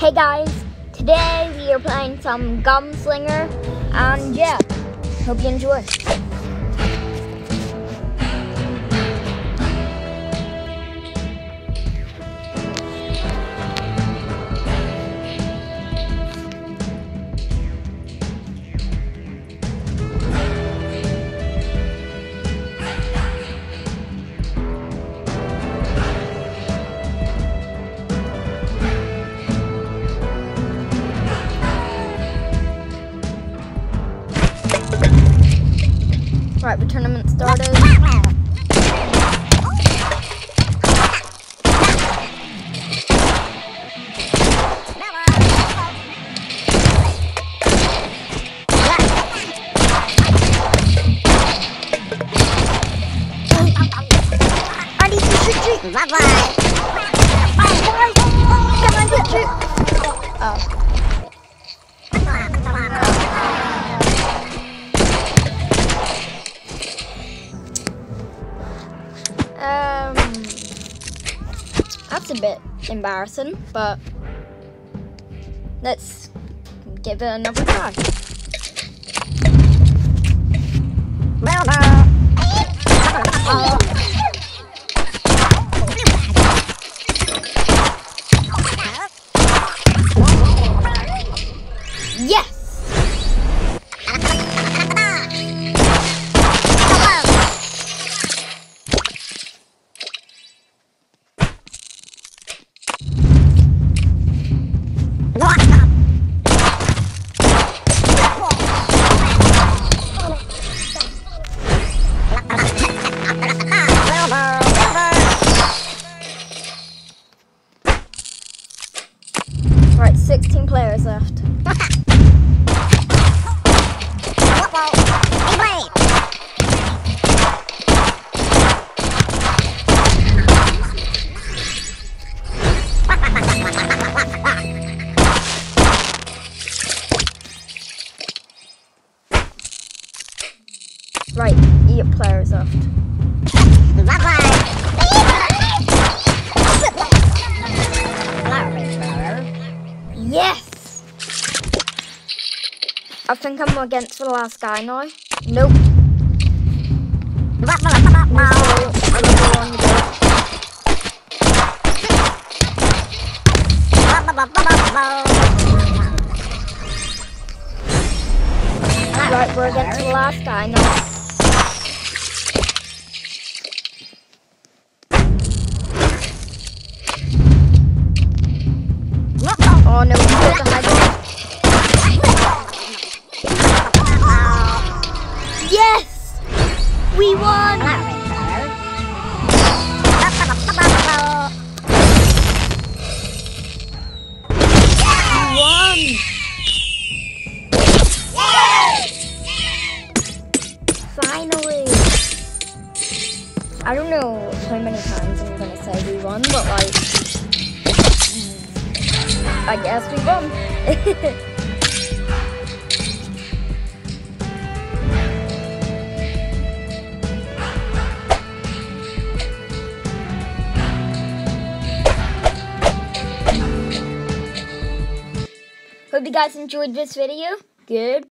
Hey guys, today we are playing some Gumslinger, and yeah, hope you enjoy. Right, the tournament started. I need to shoot. Bye-bye. Can I get you? Oh. That's a bit embarrassing, but let's give it another try. Yes! Right, 16 players left. Right, 8 players left. Yes! I think I'm against the last guy now. Nope. Right, we're against the last guy now. Oh no, we got the high ball. Yes! We won! We won! Finally! I don't know how many times I'm gonna say we won, but like, I guess we won. Hope you guys enjoyed this video. Good.